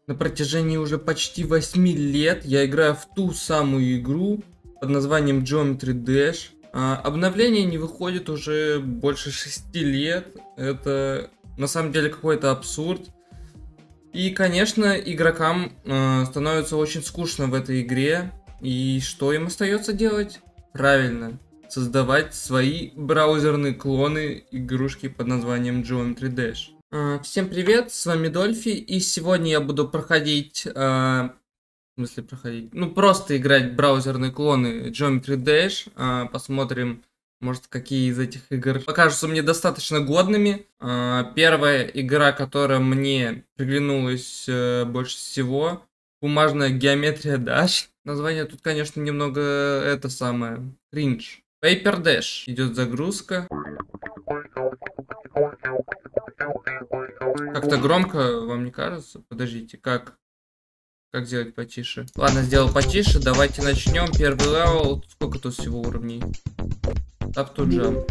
На протяжении уже почти 8 лет я играю в ту самую игру под названием Geometry Dash. Обновление не выходит уже больше 6 лет. Это на самом деле какой-то абсурд. И, конечно, игрокам становится очень скучно в этой игре. И что им остается делать? Правильно, создавать свои браузерные клоны игрушки под названием Geometry Dash. Всем привет, с вами Дольфи, и сегодня я буду проходить, просто играть браузерные клоны Geometry Dash. Посмотрим, может, какие из этих игр покажутся мне достаточно годными. Первая игра, которая мне приглянулась больше всего, бумажная геометрия Dash. Название тут, конечно, немного кринж. Paper Dash. Идет загрузка. Как-то громко, вам не кажется? Подождите, как сделать потише? Ладно, сделал потише, давайте начнем. Первый левел. Сколько тут всего уровней? Tap to jump.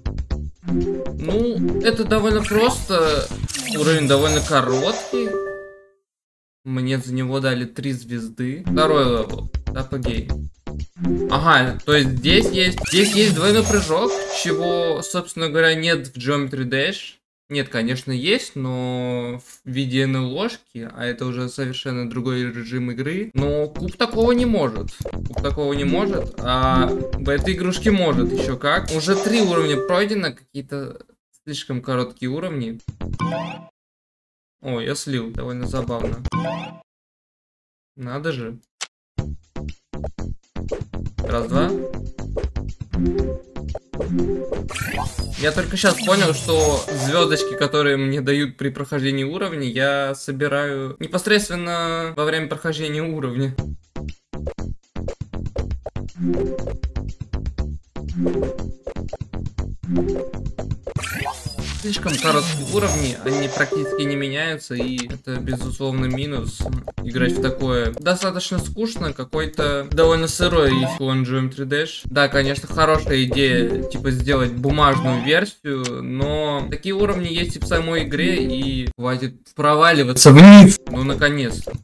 Ну, это довольно просто. Уровень довольно короткий. Мне за него дали 3 звезды. Второй левел. Tap again. Ага, то есть здесь есть двойной прыжок, чего, собственно говоря, нет в Geometry Dash. Нет, конечно, есть, но в виде ложки, а это уже совершенно другой режим игры. Но куб такого не может. А в этой игрушке может еще как. Уже 3 уровня пройдено, какие-то слишком короткие уровни. О, я слил, довольно забавно. Надо же. Раз, два. Я только сейчас понял, что звездочки, которые мне дают при прохождении уровня, я собираю непосредственно во время прохождения уровня. Слишком короткие уровни, они практически не меняются, и это безусловно минус. Играть в такое достаточно скучно, какой-то довольно сырой клон Geometry Dash. Да, конечно, хорошая идея, типа сделать бумажную версию, но такие уровни есть и в самой игре, и хватит проваливаться вниз. Ну, наконец-то.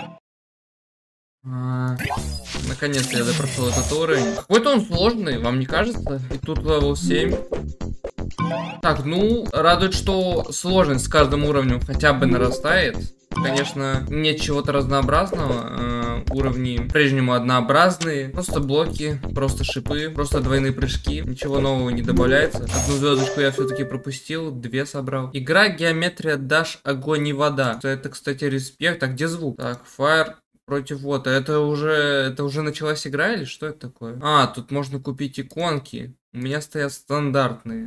Наконец-то я прошел этот уровень. Какой-то он сложный, вам не кажется? И тут левел 7. Так, ну, радует, что сложность с каждым уровнем хотя бы нарастает. Конечно, нет чего-то разнообразного. Уровни по-прежнему однообразные. Просто блоки, просто шипы, просто двойные прыжки. Ничего нового не добавляется. Одну звездочку я все-таки пропустил, 2 собрал. Игра Геометрия Dash Огонь и Вода. Это, кстати, респект. А где звук? Так, Fire против Water. Это уже началась игра или что это такое? Тут можно купить иконки. У меня стоят стандартные.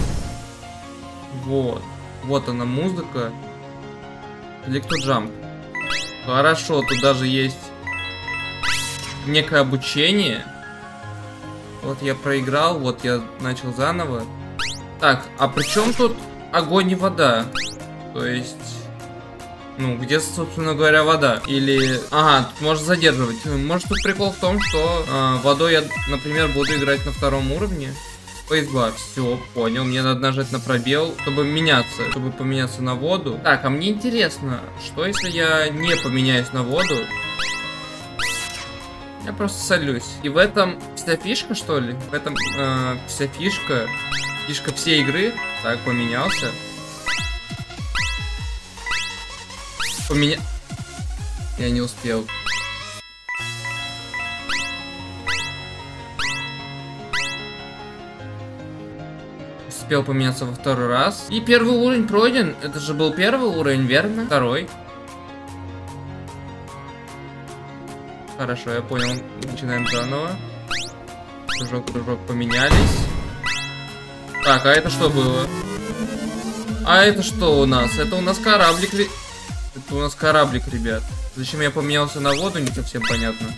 Вот она музыка. Click to jump. Хорошо, тут даже есть некое обучение. Вот я проиграл, вот я начал заново. Так, а при чем тут огонь и вода? То есть, ну, где, собственно говоря, вода? Или, тут можно задерживать. Может, тут прикол в том, что водой я, например, буду играть на 2-м уровне. Spacebar. Все, понял. Мне надо нажать на пробел, чтобы поменяться на воду. Так, а мне интересно, что если я не поменяюсь на воду? Я просто солюсь. И в этом вся фишка, что ли? В этом вся фишка всей игры. Так, поменялся. Я не успел. Успел поменяться во 2-й раз. И первый уровень пройден. Это же был первый уровень, верно? 2-й. Хорошо, я понял. Начинаем заново. Прыжок, поменялись. Так, а это что было? А это что у нас? Это у нас кораблик. Это у нас кораблик, ребят. Зачем я поменялся на воду, не совсем понятно.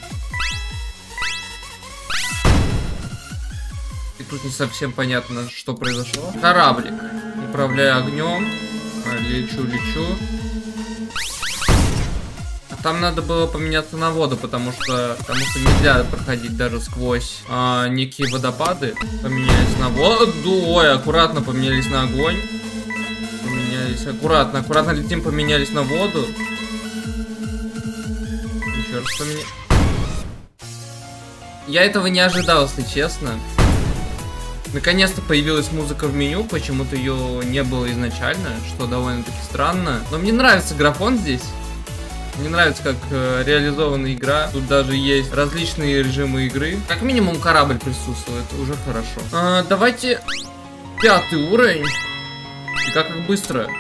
И тут не совсем понятно, что произошло. Кораблик. Управляю огнем. Лечу. А там надо было поменяться на воду, потому что нельзя проходить даже сквозь некие водопады. Поменялись на воду. Ой, аккуратно поменялись на огонь. Аккуратно летим, поменялись на воду. например, что мне... Я этого не ожидал, если честно. Наконец-то появилась музыка в меню, почему-то ее не было изначально, что довольно-таки странно. Но мне нравится графон здесь. Мне нравится, как реализована игра. Тут даже есть различные режимы игры. Как минимум корабль присутствует, уже хорошо. Давайте 5-й уровень. Фига как быстро.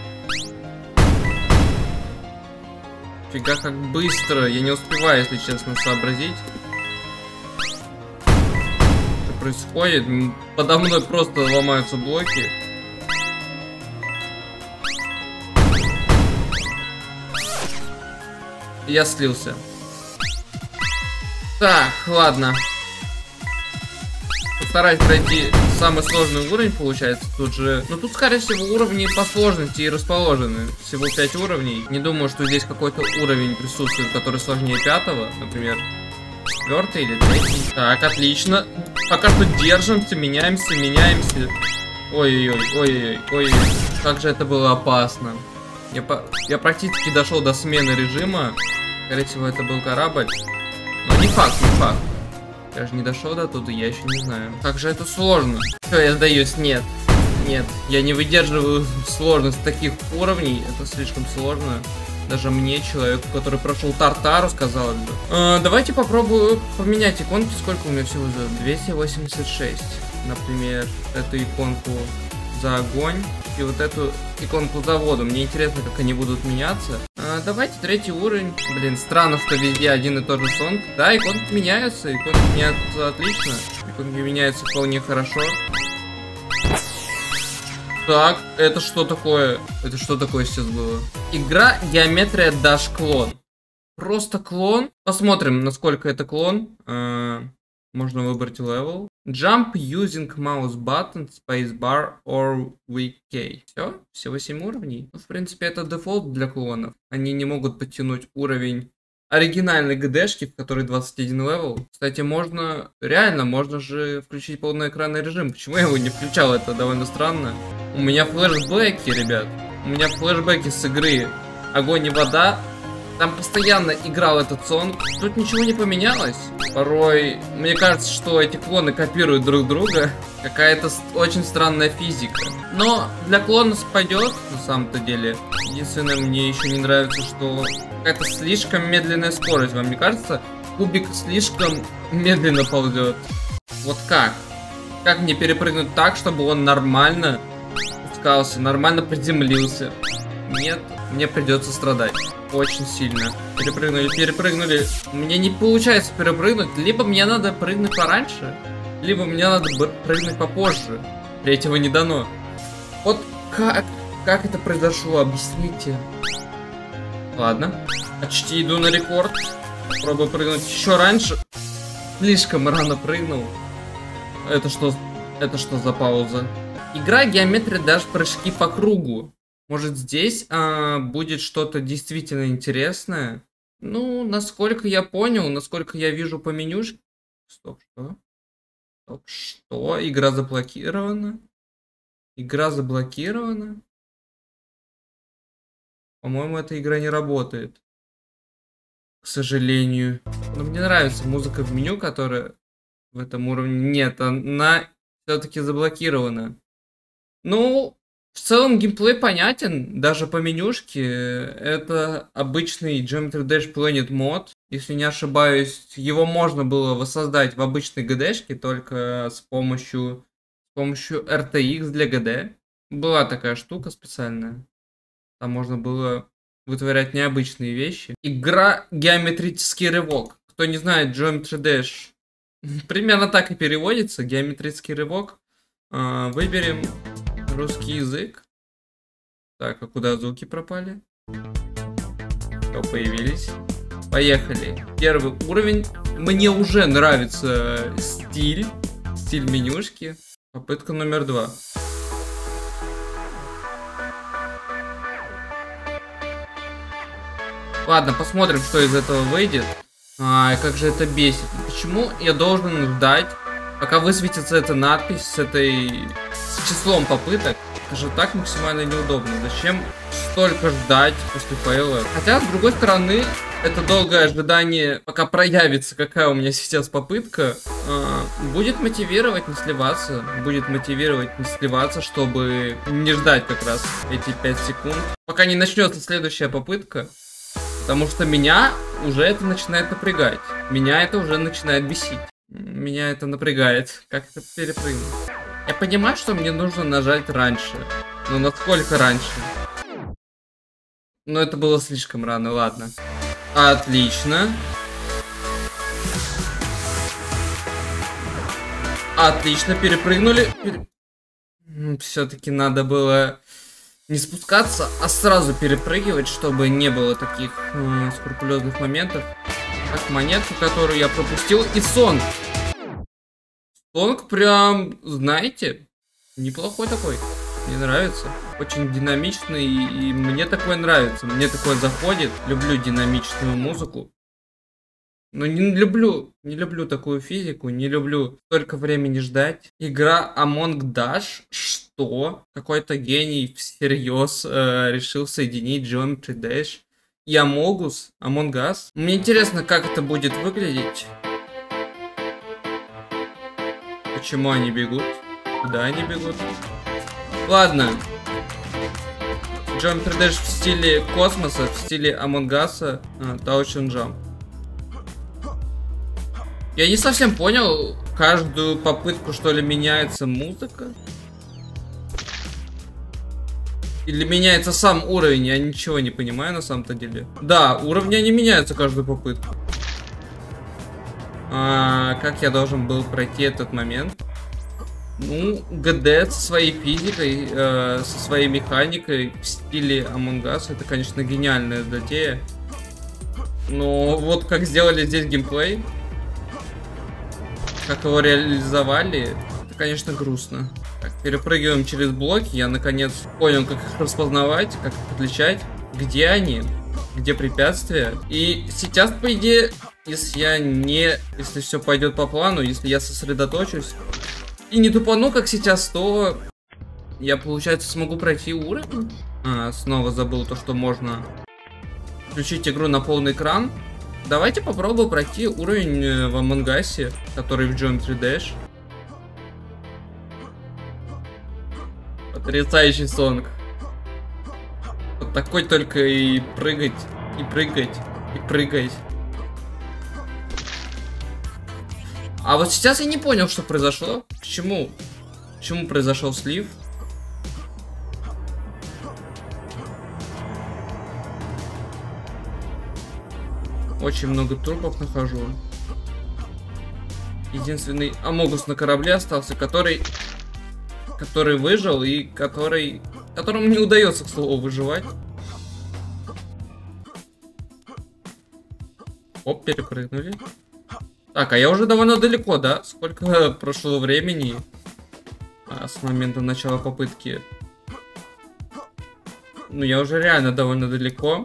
Фига как быстро. Я не успеваю, если честно, сообразить. Что происходит? Подо мной просто ломаются блоки. Я слился. Так, ладно. Постараюсь пройти самый сложный уровень, получается. Тут же... Ну, тут, скорее всего, уровни по сложности и расположены. Всего 5 уровней. Не думаю, что здесь какой-то уровень присутствует, который сложнее 5-го. Например, 4-й или 3-й. Так, отлично. Пока что держимся, меняемся. Ой-ой-ой, ой-ой-ой, ой-ой. Как же это было опасно. Я практически дошел до смены режима. Скорее всего, это был корабль. Но не факт, не факт. Я же не дошел до туда, я еще не знаю. Как же это сложно. Все, я сдаюсь, нет. Нет, я не выдерживаю сложность таких уровней. Это слишком сложно. Даже мне, человеку, который прошел Тартару, казалось бы. Давайте попробую поменять иконки. Сколько у меня всего за 286. Например, эту иконку за огонь и вот эту иконку за воду. Мне интересно, как они будут меняться. Давайте 3-й уровень. Блин, странно, что везде один и тот же сонг. Да, иконки меняются отлично. Иконки меняются вполне хорошо. Так, это что такое? Это что такое сейчас было? Игра Geometry Dash клон. Просто клон. Посмотрим, насколько это клон. Можно выбрать level. Jump using mouse button, spacebar or VK. Все? Всего 7 уровней? Ну, в принципе, это дефолт для клонов. Они не могут подтянуть уровень оригинальной ГДшки, в которой 21 левел. Кстати, можно же включить полноэкранный режим. Почему я его не включал? Это довольно странно. У меня флешбеки, ребят. У меня флешбеки с игры Огонь и вода. Там постоянно играл этот сонг. Тут ничего не поменялось. Порой мне кажется, что эти клоны копируют друг друга. Какая-то очень странная физика. Но для клонов пойдет, на самом-то деле. Единственное, мне еще не нравится, что какая-то слишком медленная скорость. Вам не кажется? Кубик слишком медленно ползет. Вот как? Как мне перепрыгнуть так, чтобы он нормально спускался, нормально приземлился? Нет, мне придется страдать. Очень сильно. Перепрыгнули. Мне не получается перепрыгнуть. Либо мне надо прыгнуть пораньше, либо мне надо прыгнуть попозже. Третьего не дано. Вот как это произошло? Объясните. Ладно. Почти иду на рекорд. Пробую прыгнуть еще раньше. Слишком рано прыгнул. Это что за пауза? Игра Geometry Dash прыжки по кругу. Может, здесь будет что-то действительно интересное? Ну, насколько я понял, насколько я вижу по менюшке... Стоп, что? Стоп, что? Игра заблокирована? Игра заблокирована? По-моему, эта игра не работает. К сожалению. Но мне нравится музыка в меню, которая в этом уровне... Нет, она все-таки заблокирована. Ну... В целом геймплей понятен, даже по менюшке. Это обычный Geometry Dash Planet мод. Если не ошибаюсь, его можно было воссоздать в обычной GD-шке, только с помощью RTX для GD. Была такая штука специальная. Там можно было вытворять необычные вещи. Игра Геометрический рывок. Кто не знает, Geometry Dash примерно так и переводится. Геометрический рывок. Выберем русский язык. Так, а куда звуки пропали? Что, появились? Поехали. Первый уровень. Мне уже нравится стиль менюшки. Попытка номер 2. Ладно, посмотрим, что из этого выйдет. Ай, как же это бесит. Почему я должен ждать, пока высветится эта надпись с числом попыток? Это же так максимально неудобно. Зачем столько ждать после фейла? Хотя, с другой стороны, это долгое ожидание, пока проявится, какая у меня сейчас попытка, будет мотивировать не сливаться. Будет мотивировать не сливаться, чтобы не ждать как раз эти 5 секунд. Пока не начнется следующая попытка. Потому что меня уже это начинает напрягать. Меня это уже начинает бесить. Меня это напрягает. Как это перепрыгнуть? Я понимаю, что мне нужно нажать раньше. Но насколько раньше? Но это было слишком рано, ладно. Отлично. Отлично, перепрыгнули. Все-таки надо было не спускаться, а сразу перепрыгивать, чтобы не было таких скрупулезных моментов. Как монетку, которую я пропустил. И Сонг. Сонг прям, знаете, неплохой такой. Мне нравится. Очень динамичный, и мне такое нравится. Мне такое заходит. Люблю динамичную музыку. Но не люблю такую физику. Не люблю столько времени ждать. Игра Among Dash. Что? Какой-то гений всерьез решил соединить Geometry Dash и Among Us. Мне интересно, как это будет выглядеть. Почему они бегут? Куда они бегут? Ладно. Geometry Dash в стиле космоса, в стиле Among Us, Touch and Jump. Я не совсем понял, каждую попытку, что ли, меняется музыка? Или меняется сам уровень? Я ничего не понимаю на самом-то деле. Да, уровни они меняются каждую попытку. Как я должен был пройти этот момент? Ну, ГД со своей физикой, со своей механикой в стиле Among Us, это, конечно, гениальная затея. Но вот как сделали здесь геймплей, как его реализовали, это, конечно, грустно. Так, перепрыгиваем через блоки, я наконец понял, как их распознавать, как их отличать, где они, где препятствия. И сейчас, по идее, если все пойдет по плану, если я сосредоточусь и не тупану, как сейчас, то я, получается, смогу пройти уровень. Снова забыл то, что можно включить игру на полный экран. Давайте попробую пройти уровень в Among Us, который в Geometry Dash. Потрясающий Сонг. Вот такой только и прыгать, и прыгать, и прыгать. А вот сейчас я не понял, что произошло. Почему произошел слив? Очень много трупов нахожу. Единственный Амогус на корабле остался, который выжил и которому не удается, к слову, выживать. Оп, перепрыгнули. Так, а я уже довольно далеко, да? Сколько прошло времени с момента начала попытки? Ну, я уже реально довольно далеко.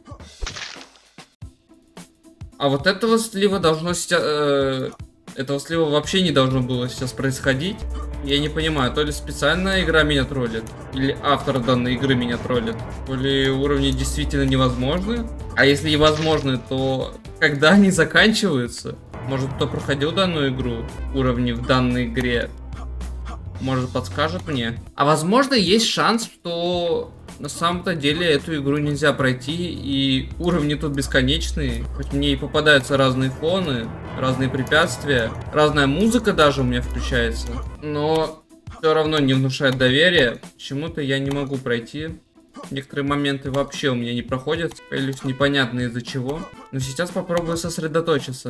А вот этого слива должно сейчас... этого слива вообще не должно было сейчас происходить. Я не понимаю, то ли специально игра меня троллит, или автор данной игры меня троллит, то ли уровни действительно невозможны. А если и возможны, то когда они заканчиваются? Может, кто проходил данную игру, уровни в данной игре, может, подскажет мне. А возможно, есть шанс, что на самом-то деле эту игру нельзя пройти, и уровни тут бесконечные. Хоть мне и попадаются разные фоны, разные препятствия, разная музыка даже у меня включается, но все равно не внушает доверия. Почему-то я не могу пройти. Некоторые моменты вообще у меня не проходят, или непонятно из-за чего. Но сейчас попробую сосредоточиться.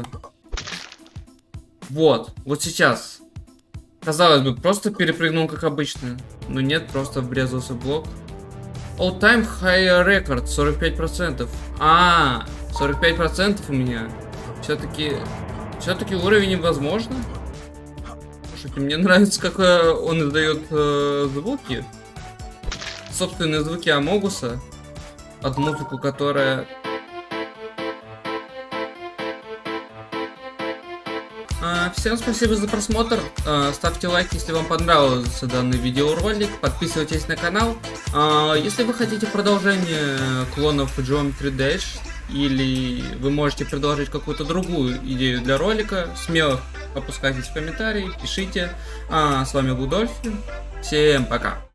Вот сейчас. Казалось бы, просто перепрыгнул как обычно. Но нет, просто врезался в блок. All time high record 45%. 45% у меня. Все-таки уровень возможно. Слушайте, мне нравится, как он издает звуки. Собственные звуки Амогуса. Под музыку, которая... Всем спасибо за просмотр. Ставьте лайк, если вам понравился данный видеоролик. Подписывайтесь на канал. Если вы хотите продолжение клонов Geometry Dash, или вы можете предложить какую-то другую идею для ролика, смело опускайтесь в комментарии, пишите. А с вами был Дольфи. Всем пока.